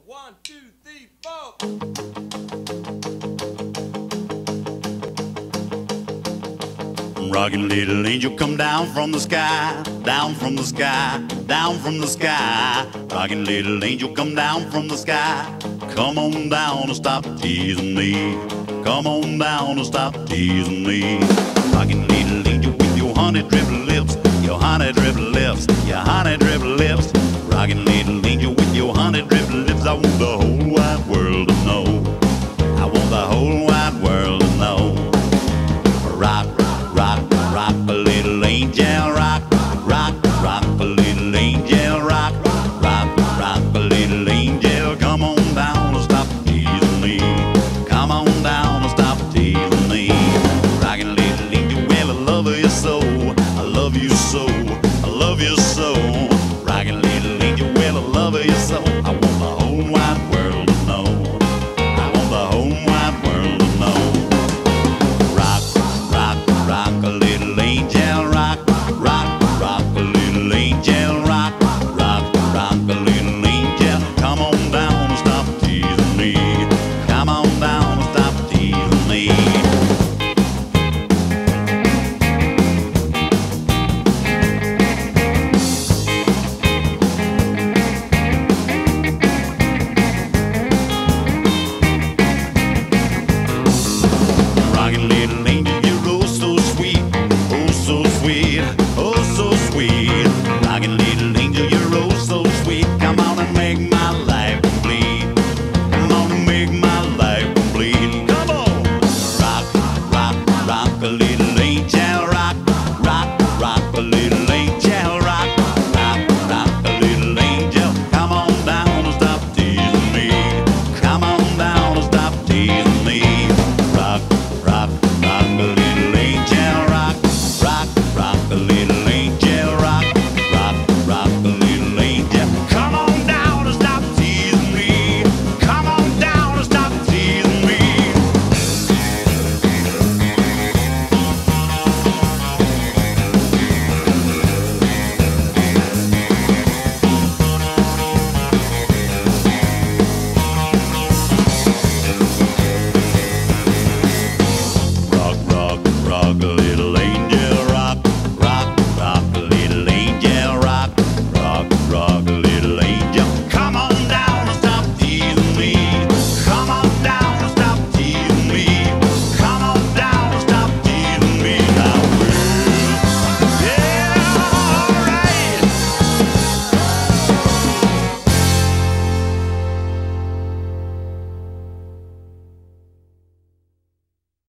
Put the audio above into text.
1, 2, 3, 4. Rockin' little angel, come down from the sky, down from the sky, down from the sky. Rockin' little angel, come down from the sky. Come on down and stop teasing me. Come on down and stop teasing me. Rockin' little angel with your honey dribble lips, your honey dribble lips, your honey dribble lips. Rockin' little angel with your honey dribble lips. I want to hold